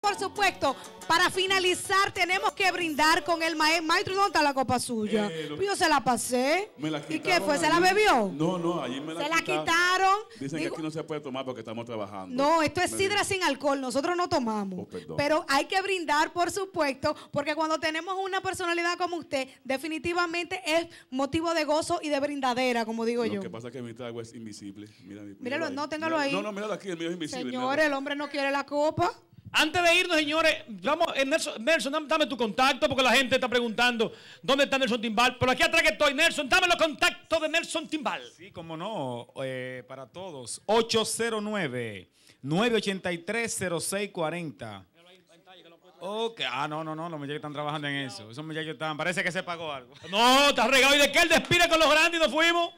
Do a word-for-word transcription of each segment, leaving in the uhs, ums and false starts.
por supuesto, para finalizar tenemos que brindar con el maestro. Maestro, ¿dónde está la copa suya? Eh, lo... Yo se la pasé. Me la ¿Y qué fue? ¿Se la bebió? No, no, allí me la Se quitaron. la quitaron. Dicen Digo... que aquí no se puede tomar porque estamos trabajando. No, esto es sidra sin alcohol. Nosotros no tomamos. Oh, pero hay que brindar, por supuesto, porque cuando tenemos una personalidad como usted, definitivamente es motivo de gozo y de brindadera, como digo Lo yo. Lo que pasa es que mi trago es invisible. Mira, míralo, no, téngalo ahí. No, no, míralo aquí, el mío es invisible. Señores, el hombre no quiere la copa. Antes de irnos, señores, vamos, eh, Nelson, Nelson, dame tu contacto porque la gente está preguntando dónde está Nelson Timbal. Pero aquí atrás que estoy, Nelson, dame los contactos de Nelson Timbal. Sí, como no, eh, para todos. ocho cero nueve, nueve ocho tres, cero seis cuatro cero. Ok, ah, no, no, no, los muchachos están trabajando en eso. Esos muchachos están, parece que se pagó algo. No, está regado. ¿Y de qué él despide con los grandes y nos fuimos?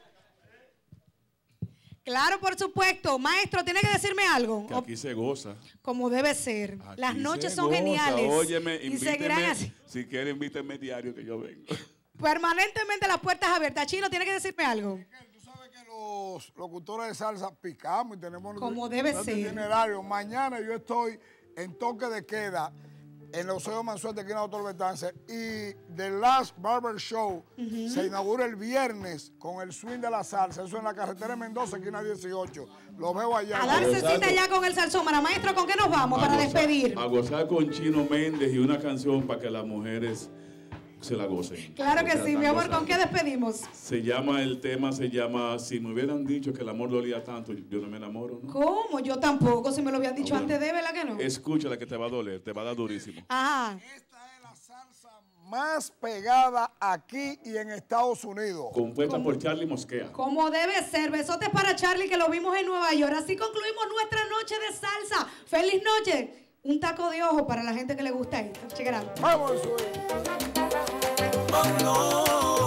Claro, por supuesto. Maestro, ¿tiene que decirme algo? Que aquí se goza. Como debe ser. Aquí Las noches son goza. geniales. Óyeme, y seguirán así. Si quiere, invíteme diario que yo vengo. Permanentemente las puertas abiertas. Chino, ¿tiene que decirme algo? Tú sabes que los locutores de salsa picamos y tenemos... Como debe ser. Itinerario. Mañana yo estoy en toque de queda en los Oseos Mansueto, aquí en Doctor Betance, y The Last Barber Show uh-huh. se inaugura el viernes con el swing de la salsa. Eso en la carretera de Mendoza, aquí en la dieciocho. Lo veo allá. A darse cita ya con el salsómano. Maestro, ¿con qué nos vamos a para gozar, despedir? A gozar con Chino Méndez y una canción para que las mujeres se la gocen. Claro que sí, mi amor. ¿Con qué despedimos? Se llama, el tema se llama Si me hubieran dicho que el amor dolía tanto, yo no me enamoro, ¿no? ¿Cómo? Yo tampoco, si me lo habían dicho ah, bueno, antes de, ¿verdad que no? Escúchala que te va a doler, te va a dar durísimo. Ajá. Esta es la salsa más pegada aquí y en Estados Unidos. Compuesta por Charlie Mosquea. Como debe ser. Besotes para Charlie, que lo vimos en Nueva York. Así concluimos nuestra noche de salsa. ¡Feliz noche! Un taco de ojo para la gente que le gusta esto. Chequera. Vamos a subir. Oh, no.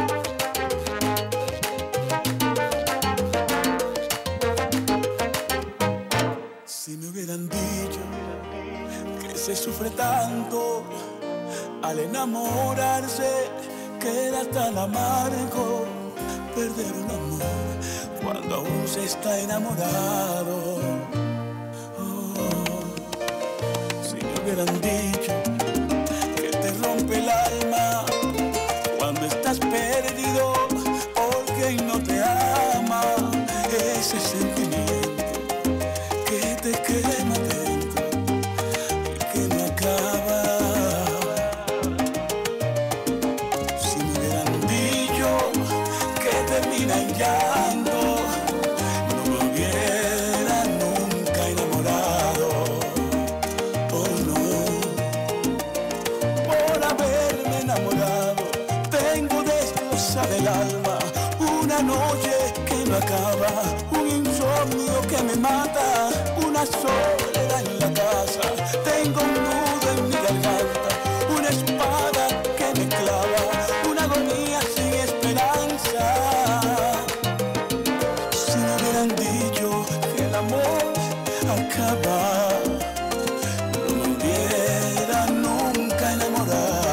Si me hubieran dicho que se sufre tanto al enamorarse, que era tan amargo perder un amor cuando aún se está enamorado. Oh, si me hubieran dicho que te rompe el alma cuando estás perdido porque no te ama, ese sentimiento que te quema dentro y que no acaba. Si me hubieran dicho que termina en llanto, no me hubiera nunca enamorado. Oh no, por haberme enamorado tengo destroza del alma una noche que no acaba, un insomnio que me mata, una soledad en la casa, tengo un nudo en mi garganta, una espada que me clava, una agonía sin esperanza. Si me hubieran dicho que el amor acaba, no me hubiera nunca enamorado.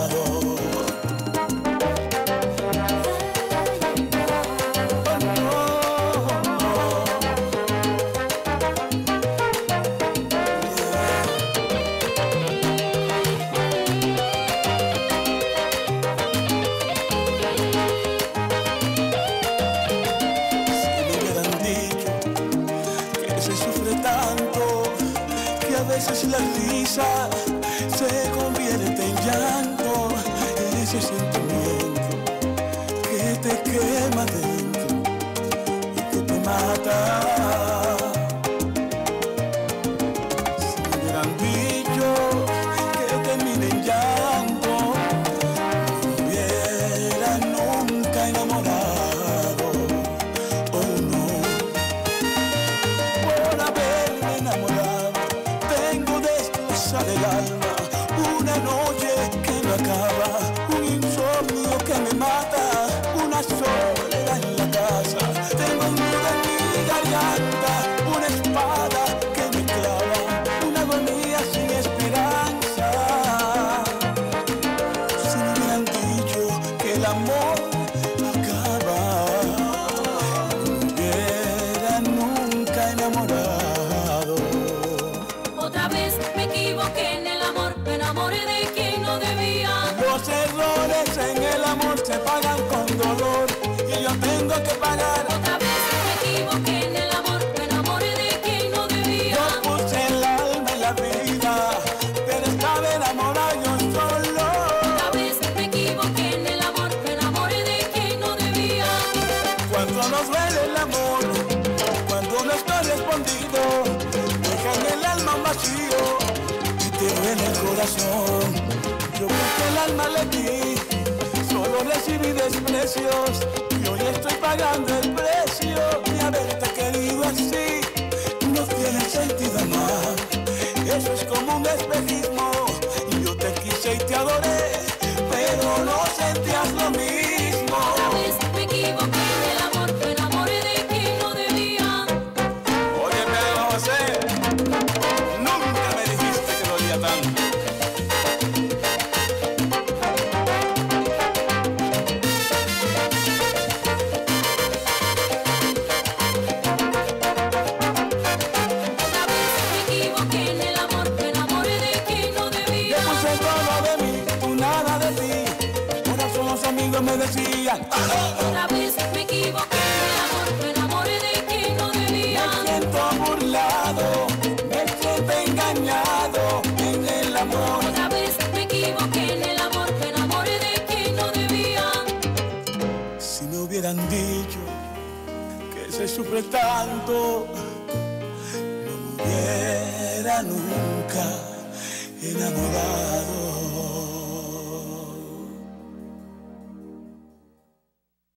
La risa se convierte en llanto, ese sentimiento que te quema dentro y que te mata. Si me hubieran dicho que termine en llanto, no me hubiera nunca enamorado. Oh no, por haberme enamorado del alma, una noche que no acaba, un insomnio que me mata, una soledad en la casa, tengo un nudo en mi garganta, una espada que me clava, una agonía sin esperanza. Si me hubieran dicho que el amor acaba, no me hubiera nunca enamorado. Otra vez me equivoqué. equivoqué en el amor, me enamoré de quien no debía. Los errores en el amor se pagan con dolor y yo tengo que pagar. Otra vez me equivoqué en el amor, me enamoré de quien no debía. Yo puse el alma en la vida, pero estaba enamorado yo solo. Otra vez me equivoqué en el amor, me enamoré de quien no debía. Cuando nos duele el amor, cuando no es correspondido, dejan el alma vacío y te duele el corazón. Yo puse el alma le di, solo recibí desprecios y hoy estoy pagando el precio de haberte querido así. No tiene sentido amar, eso es como un espejismo. Yo te quise y te adoré, pero no sentías lo mismo. Otra vez me equivoqué en el amor, me enamoré de quien no debía. Oye, Pedro José, nunca me dijiste que dolía tanto. Me decían, otra vez me equivoqué en el amor, me enamoré de quien no debía. Me siento burlado, me siento engañado en el amor. Otra vez me equivoqué en el amor, me enamoré de quien no debía. Si me hubieran dicho que se sufre tanto, no me hubiera nunca enamorado.